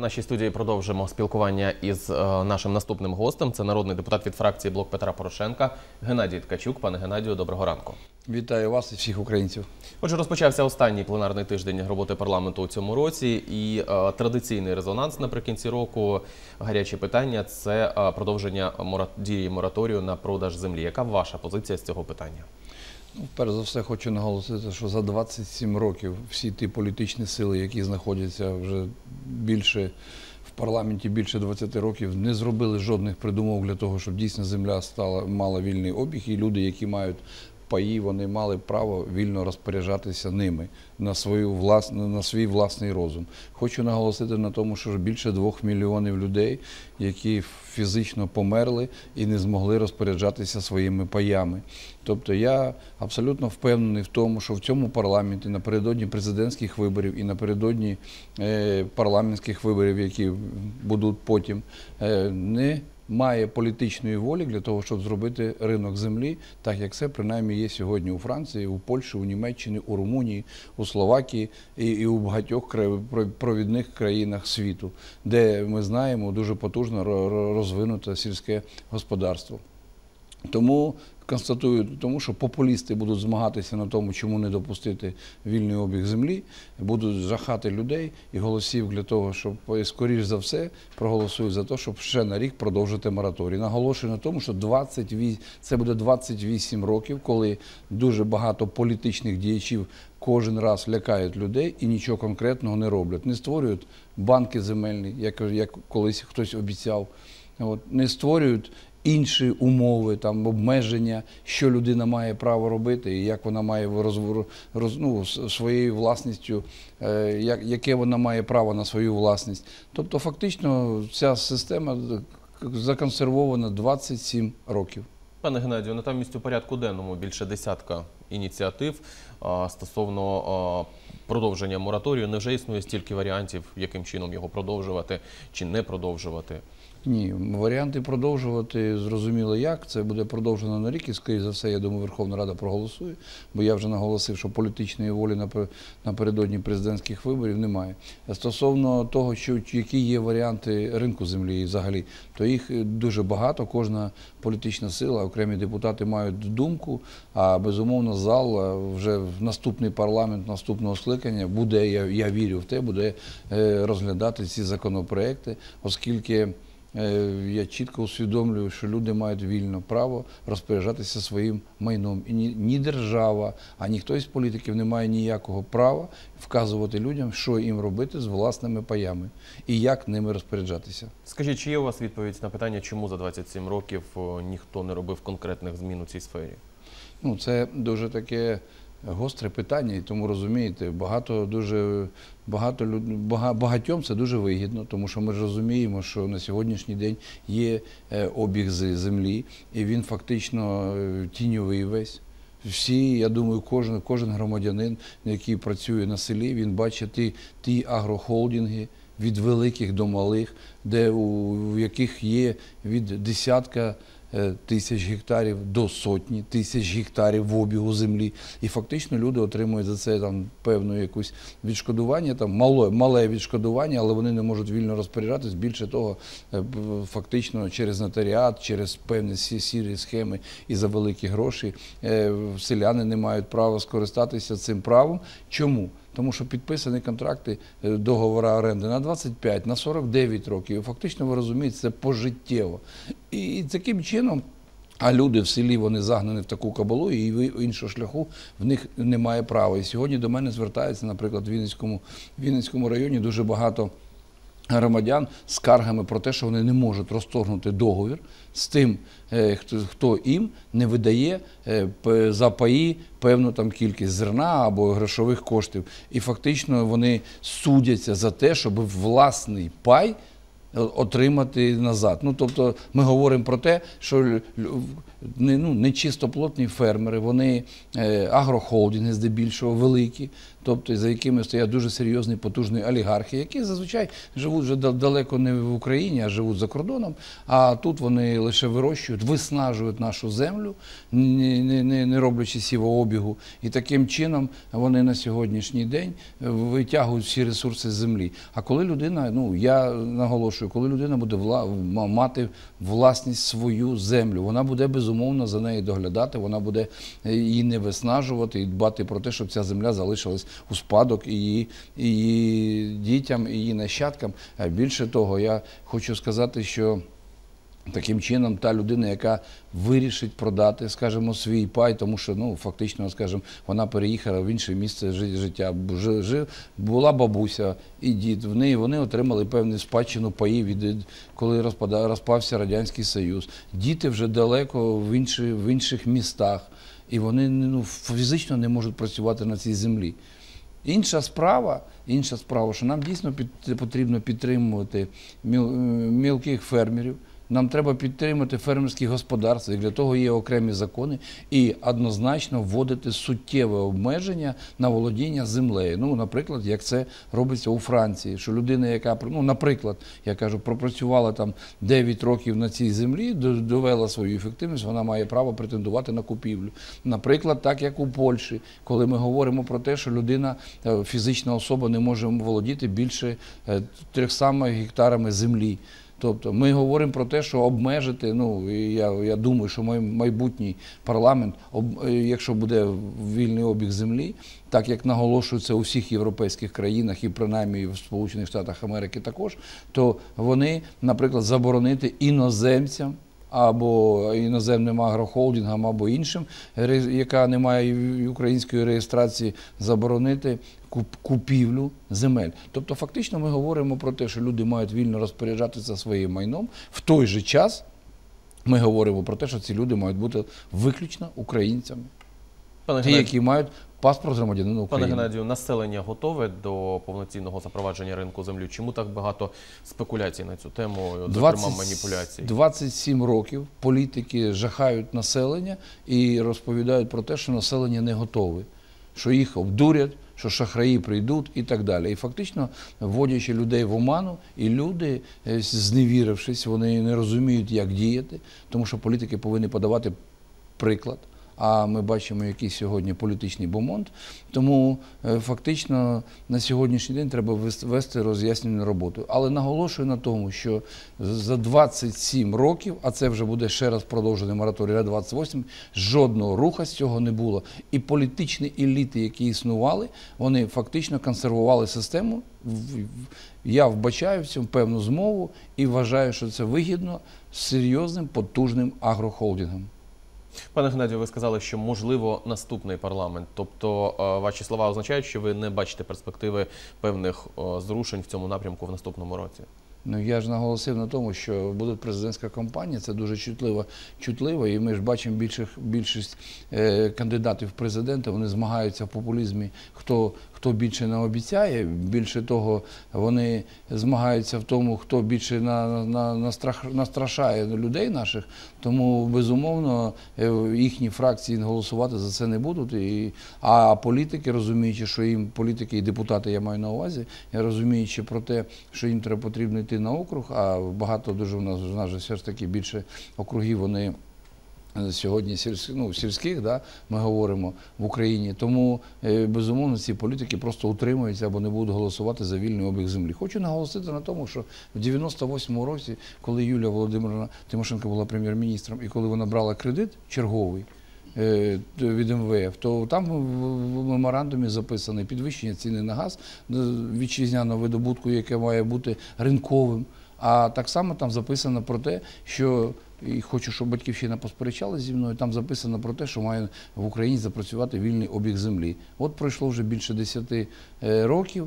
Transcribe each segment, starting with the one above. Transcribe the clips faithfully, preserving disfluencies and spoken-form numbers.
нашій студії продовжимо спілкування із нашим наступним гостем. Це народний депутат від фракції «Блок Петра Порошенка» Геннадій Ткачук. Пане Геннадію, доброго ранку. Вітаю вас і всіх українців. Отже, розпочався останній пленарний тиждень роботи парламенту у цьому році. І е, традиційний резонанс наприкінці року, гарячі питання – це е, продовження мора... дії мораторію на продаж землі. Яка ваша позиція з цього питання? Ну, перш за все, хочу наголосити, що за двадцять сім років всі ті політичні сили, які знаходяться вже більше в парламенті, більше двадцяти років, не зробили жодних придумов для того, щоб дійсно земля стала, мала вільний обіг, і люди, які мають паї, вони мали право вільно розпоряджатися ними на, свою власну, на свій власний розум. Хочу наголосити на тому, що більше двох мільйонів людей, які фізично померли і не змогли розпоряджатися своїми паями. Тобто я абсолютно впевнений в тому, що в цьому парламенті напередодні президентських виборів і напередодні е, парламентських виборів, які будуть потім, е, не має політичної волі для того, щоб зробити ринок землі, так як це принаймні є сьогодні у Франції, у Польщі, у Німеччині, у Румунії, у Словакії і, і у багатьох провідних країнах світу, де ми знаємо дуже потужно розвинуте сільське господарство. Тому констатую, тому що популісти будуть змагатися на тому, чому не допустити вільний обіг землі, будуть жахати людей і голосів для того, щоб, скоріш за все, проголосують за те, щоб ще на рік продовжити мораторій. Наголошую на тому, що двадцять вісім, це буде двадцять вісім років, коли дуже багато політичних діячів кожен раз лякають людей і нічого конкретного не роблять. Не створюють банки земельні, як, як колись хтось обіцяв, от, не створюють інші умови, там, обмеження, що людина має право робити і як вона має роз, роз, ну, своєю власністю, е, як, яке вона має право на свою власність. Тобто фактично ця система законсервована двадцять сім років. Пане Геннадію, натомість у порядку денному більше десятка ініціатив а, стосовно а, продовження мораторію. Невже існує стільки варіантів, яким чином його продовжувати чи не продовжувати? Ні, варіанти продовжувати зрозуміло як. Це буде продовжено на рік і, скоріше за все, я думаю, Верховна Рада проголосує, бо я вже наголосив, що політичної волі напередодні президентських виборів немає. Стосовно того, що, які є варіанти ринку землі взагалі, то їх дуже багато, кожна політична сила, окремі депутати мають думку, а безумовно зал вже в наступний парламент, наступного скликання буде, я, я вірю в те, буде розглядати ці законопроекти, оскільки я чітко усвідомлюю, що люди мають вільне право розпоряджатися своїм майном. І ні, ні держава, ані хтось з політиків не має ніякого права вказувати людям, що їм робити з власними паями і як ними розпоряджатися. Скажіть, чи є у вас відповідь на питання, чому за двадцять сім років ніхто не робив конкретних змін у цій сфері? Ну, це дуже таке гостре питання, і тому, розумієте, багато дуже, багато, багатьом це дуже вигідно, тому що ми ж розуміємо, що на сьогоднішній день є обіг землі, і він фактично тіньовий весь. Всі, я думаю, кожен, кожен громадянин, який працює на селі, він бачить ті, ті агрохолдинги від великих до малих, де у, в яких є від десятка тисяч гектарів до сотні тисяч гектарів в обігу землі. І фактично люди отримують за це там певну якусь відшкодування, там мале, мале відшкодування, але вони не можуть вільно розпоряджатись. Більше того, фактично через нотаріат, через певні сірі схеми і за великі гроші селяни не мають права скористатися цим правом. Чому? Тому що підписані контракти, договори оренди на двадцять п'ять, на сорок дев'ять років. І фактично, ви розумієте, це пожиттєво. І таким чином, а люди в селі, вони загнані в таку кабалу, і іншого шляху в них немає права. І сьогодні до мене звертається, наприклад, в Вінницькому, в Вінницькому районі дуже багато громадян з скаргами про те, що вони не можуть розторгнути договір з тим, хто їм не видає за паї певну там кількість зерна або грошових коштів. І фактично вони судяться за те, щоб власний пай отримати назад. Ну, тобто ми говоримо про те, що не, ну, не чистоплотні фермери, вони е, агрохолдинги здебільшого великі, тобто за якими стоять дуже серйозні потужні олігархи, які зазвичай живуть вже далеко не в Україні, а живуть за кордоном, а тут вони лише вирощують, виснажують нашу землю, не, не, не роблячи сівообігу, і таким чином вони на сьогоднішній день витягують всі ресурси з землі. А коли людина, ну я наголошую, коли людина буде вла, мати власність свою землю, вона буде безумовно за неї доглядати, вона буде її не виснажувати і дбати про те, щоб ця земля залишилась у спадок її, її дітям, і її нащадкам. Більше того, я хочу сказати, що таким чином та людина, яка вирішить продати, скажімо, свій пай, тому що, ну, фактично, скажімо, вона переїхала в інше місце життя, жив, була бабуся і дід, в неї вони отримали певну спадщину паїв, від, коли розпада, розпався Радянський Союз. Діти вже далеко в, інші, в інших містах, і вони, ну, фізично не можуть працювати на цій землі. Інша справа, інша справа, що нам дійсно під, потрібно підтримувати міл, мілких фермерів, нам треба підтримати фермерські господарства, і для того є окремі закони, і однозначно вводити суттєве обмеження на володіння землею. Ну, наприклад, як це робиться у Франції, що людина, яка, ну, наприклад, я кажу, пропрацювала там дев'ять років на цій землі, довела свою ефективність, вона має право претендувати на купівлю. Наприклад, так як у Польщі, коли ми говоримо про те, що людина, фізична особа не може володіти більше трьохсот гектарами землі. Тобто ми говоримо про те, що обмежити, ну, я, я думаю, що майбутній парламент, об, якщо буде вільний обіг землі, так як наголошується у всіх європейських країнах і принаймні в Сполучених Штатах Америки також, то вони, наприклад, заборонити іноземцям або іноземним агрохолдингам, або іншим, яка не має української реєстрації, заборонити купівлю земель. Тобто фактично ми говоримо про те, що люди мають вільно розпоряджатися своїм майном. В той же час ми говоримо про те, що ці люди мають бути виключно українцями. Пане Ті, які мають паспорт громадянина України. Пане Геннадію, населення готове до повноцінного запровадження ринку землі? Чому так багато спекуляцій на цю тему, зокрема маніпуляцій? двадцять сім років політики жахають населення і розповідають про те, що населення не готове, що їх обдурять, що шахраї прийдуть і так далі. І фактично, вводячи людей в оману, і люди, зневірившись, вони не розуміють, як діяти, тому що політики повинні подавати приклад. А ми бачимо, який сьогодні політичний бомонд. Тому фактично на сьогоднішній день треба вести роз'яснювальну роботу. Але наголошую на тому, що за двадцять сім років, а це вже буде ще раз продовжений мораторій на двадцять вісім, жодного руху з цього не було. І політичні еліти, які існували, вони фактично консервували систему. Я вбачаю в цьому певну змову і вважаю, що це вигідно серйозним, потужним агрохолдингам. Пане Геннадію, ви сказали, що можливо наступний парламент. Тобто ваші слова означають, що ви не бачите перспективи певних зрушень в цьому напрямку в наступному році? Ну, я ж наголосив на тому, що буде президентська кампанія, це дуже чутливо, чутливо, і ми ж бачимо більших, більшість е, кандидатів в президенти, вони змагаються в популізмі, хто, хто більше не обіцяє, більше того, вони змагаються в тому, хто більше на, на, на страх, настрашає людей наших, тому, безумовно, їхні фракції голосувати за це не будуть, і, а політики, розуміючи, що їм, політики і депутати, я маю на увазі, розуміючи про те, що їм треба потрібно йти на округ, а багато дуже в нас, в нас же все ж таки більше округів, вони сьогодні сільськ, ну, сільських, да, ми говоримо, в Україні. Тому, безумовно, ці політики просто утримуються або не будуть голосувати за вільний обіг землі. Хочу наголосити на тому, що в дев'яносто восьмому році, коли Юлія Володимирівна Тимошенко була прем'єр-міністром, і коли вона брала кредит черговий від ем ве еф, то там в меморандумі записано підвищення ціни на газ, вітчизняного видобутку, яке має бути ринковим. А так само там записано про те, що, і хочу, щоб Батьківщина посперечалася зі мною, там записано про те, що має в Україні запрацювати вільний обіг землі. От пройшло вже більше десяти років,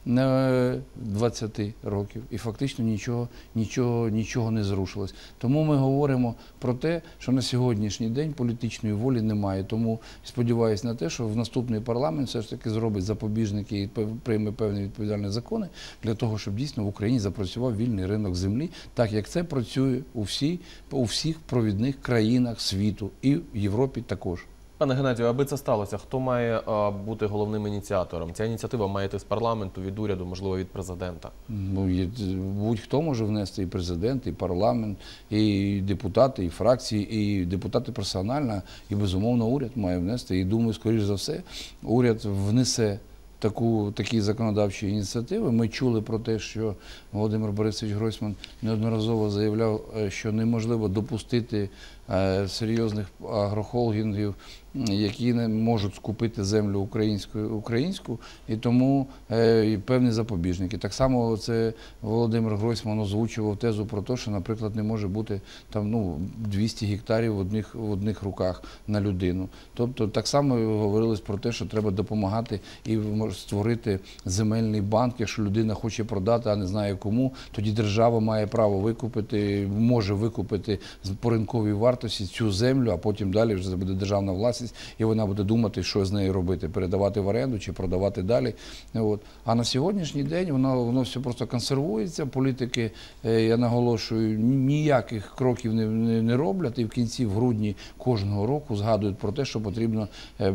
е, двадцяти років, і фактично нічого, нічого, нічого не зрушилось. Тому ми говоримо про те, що на сьогоднішній день політичної волі немає. Тому сподіваюся на те, що в наступний парламент все ж таки зробить запобіжники і прийме певні відповідальні закони для того, щоб дійсно в Україні запрацював вільний ринок землі, так як це працює у, всій, у всіх провідних країнах світу і в Європі також. Пане Геннадію, аби це сталося, хто має а, бути головним ініціатором? Ця ініціатива має йти з парламенту, від уряду, можливо, від президента? Ну, будь-хто може внести, і президент, і парламент, і депутати, і фракції, і депутати персонально, і, безумовно, уряд має внести. І, думаю, скоріш за все, уряд внесе таку, такі законодавчі ініціативи. Ми чули про те, що Володимир Борисович Гройсман неодноразово заявляв, що неможливо допустити серйозних агрохолдингів, які не можуть скупити землю українську, українську, і тому е, певні запобіжники. Так само це Володимир Гройсман озвучував тезу про те, що, наприклад, не може бути там, ну, двісті гектарів в одних, в одних руках на людину. Тобто так само говорилось про те, що треба допомагати і створити земельний банк, якщо людина хоче продати, а не знає кому, тоді держава має право викупити, може викупити по ринковій вартості цю землю, а потім далі вже це буде державна власність, і вона буде думати, що з нею робити, передавати в оренду чи продавати далі. От. А на сьогоднішній день воно, воно все просто консервується, політики, я наголошую, ніяких кроків не, не, не роблять, і в кінці, в грудні кожного року згадують про те, що потрібно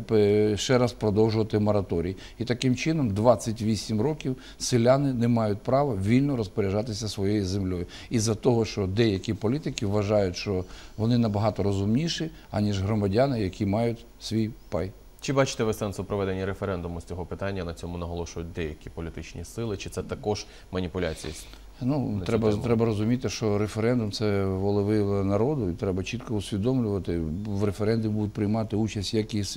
ще раз продовжувати мораторій. І таким чином двадцять вісім років селяни не мають права вільно розпоряджатися своєю землею. Із-за того, що деякі політики вважають, що вони набагато розумніші, аніж громадяни, які мають свій пай. Чи бачите ви сенсу проведення референдуму з цього питання? На цьому наголошують деякі політичні сили. Чи це також маніпуляції? Ну, треба, треба розуміти, що референдум – це волевиявлення народу, і треба чітко усвідомлювати. В референдумі будуть приймати участь як і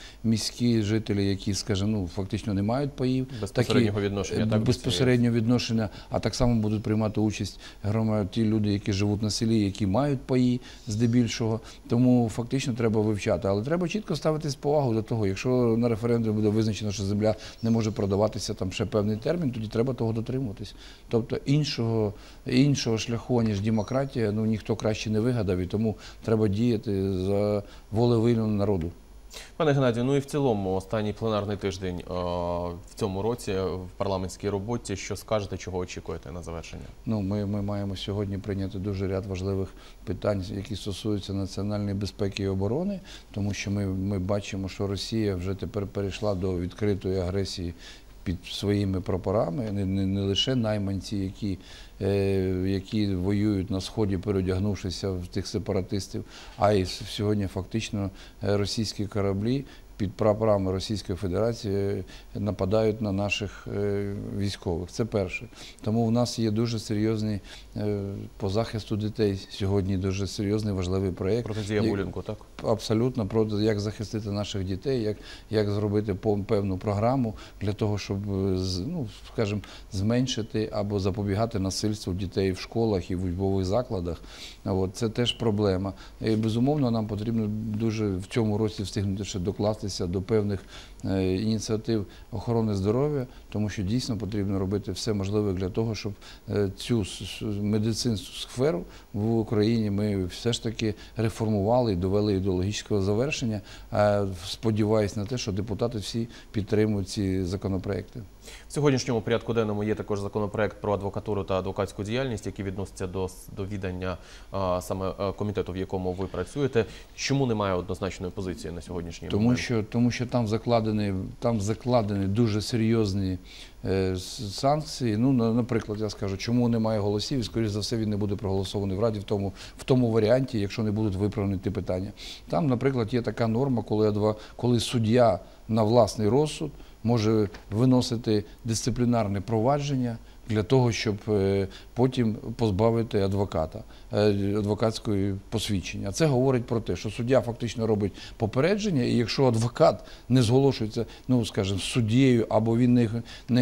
міські жителі, які, скажімо, ну, фактично не мають паїв. Безпосереднього відношення. Так, безпосереднього відношення, а так само будуть приймати участь ті люди, які живуть на селі, які мають паї здебільшого. Тому фактично треба вивчати. Але треба чітко ставитись повагу до того, якщо на референдумі буде визначено, що земля не може продаватися там ще певний термін, тоді треба того дотримуватись. Тобто Іншого, іншого шляху, ніж демократія, ну, ніхто краще не вигадав, і тому треба діяти за волевиявленням народу. Пане Геннадію, ну і в цілому останній пленарний тиждень о, в цьому році в парламентській роботі. Що скажете, чого очікуєте на завершення? Ну, ми, ми маємо сьогодні прийняти дуже ряд важливих питань, які стосуються національної безпеки і оборони, тому що ми, ми бачимо, що Росія вже тепер перейшла до відкритої агресії під своїми прапорами, не, не, не лише найманці, які, е, які воюють на Сході, переодягнувшися в тих сепаратистів, а й сьогодні фактично російські кораблі під прапорами Російської Федерації нападають на наших е, військових. Це перше. Тому в нас є дуже серйозний е, по захисту дітей сьогодні дуже серйозний важливий проєкт. Протидія булінгу, так? Абсолютно, проти як захистити наших дітей, як, як зробити певну програму для того, щоб, ну, скажімо, зменшити або запобігати насильству дітей в школах і в учбових закладах. От, це теж проблема. І, безумовно, нам потрібно дуже в цьому році встигнути ще докластися до певних е, ініціатив охорони здоров'я, тому що дійсно потрібно робити все можливе для того, щоб е, цю медицинську сферу в Україні ми все ж таки реформували і довели її до логічного завершення. Е, сподіваюсь на те, що депутати всі підтримують ці законопроекти. В сьогоднішньому порядку денному є також законопроект про адвокатуру та адвокатську діяльність, який відноситься до, до відання а, саме а, комітету, в якому ви працюєте. Чому немає однозначної позиції на сьогоднішній тому, момент? Що, тому що там закладені, там закладені дуже серйозні е, санкції. Ну, на, наприклад, я скажу, чому немає голосів, і, скоріш за все, він не буде проголосований в Раді в тому, в тому варіанті, якщо не будуть виправлені ті питання. Там, наприклад, є така норма, коли, коли суддя на власний розсуд може виносити дисциплінарне провадження для того, щоб потім позбавити адвоката, адвокатської посвідчення. Це говорить про те, що суддя фактично робить попередження, і якщо адвокат не зголошується, ну, скажімо, з суддєю, або він не,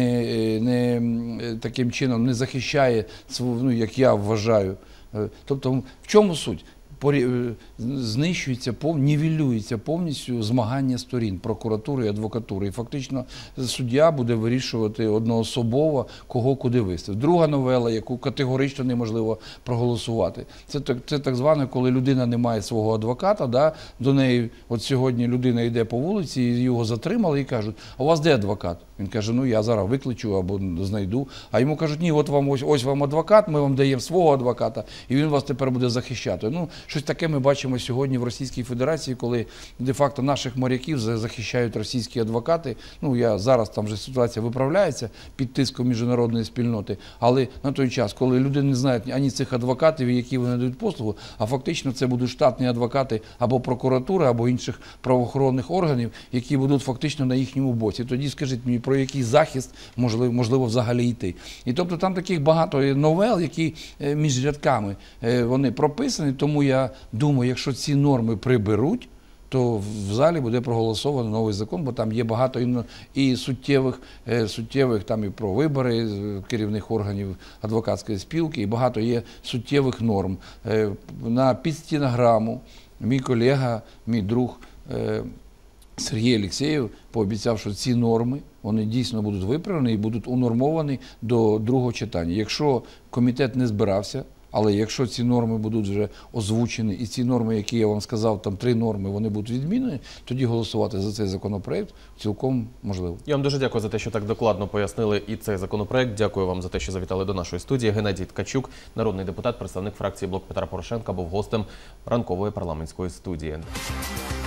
не, не таким чином не захищає, ну, як я вважаю. Тобто, в чому суть? порі- знищується, пов- нівелюється повністю змагання сторін прокуратури і адвокатури. І фактично суддя буде вирішувати одноособово, кого куди виставити. Друга новела, яку категорично неможливо проголосувати, це так, це так зване, коли людина не має свого адвоката, да, до неї, от сьогодні людина йде по вулиці, і його затримали і кажуть, а у вас де адвокат? Він каже, ну я зараз викличу або знайду. А йому кажуть, ні, от вам ось, ось вам адвокат, ми вам даємо свого адвоката, і він вас тепер буде захищати. Ну, щось таке ми бачимо сьогодні в Російській Федерації, коли де-факто наших моряків захищають російські адвокати. Ну, я зараз там вже ситуація виправляється під тиском міжнародної спільноти, але на той час, коли люди не знають ані цих адвокатів, які вони дають послугу, а фактично це будуть штатні адвокати або прокуратури, або інших правоохоронних органів, які будуть фактично на їхньому боці. Тоді скажіть мені, про який захист можливо, можливо взагалі йти. І тобто там таких багато новел, які е, між рядками е, вони прописані, тому я думаю, якщо ці норми приберуть, то в залі буде проголосований новий закон, бо там є багато і, і суттєвих, е, суттєвих там і про вибори е, керівних органів адвокатської спілки, і багато є суттєвих норм. Е, на підстінограму мій колега, мій друг е, Сергій Алєксєєв пообіцяв, що ці норми, вони дійсно будуть виправлені і будуть унормовані до другого читання. Якщо комітет не збирався, але якщо ці норми будуть вже озвучені, і ці норми, які я вам сказав, там три норми, вони будуть відмінені, тоді голосувати за цей законопроект цілком можливо. Я вам дуже дякую за те, що так докладно пояснили і цей законопроект. Дякую вам за те, що завітали до нашої студії. Геннадій Ткачук, народний депутат, представник фракції «Блок Петра Порошенка», був гостем ранкової парламентської студії.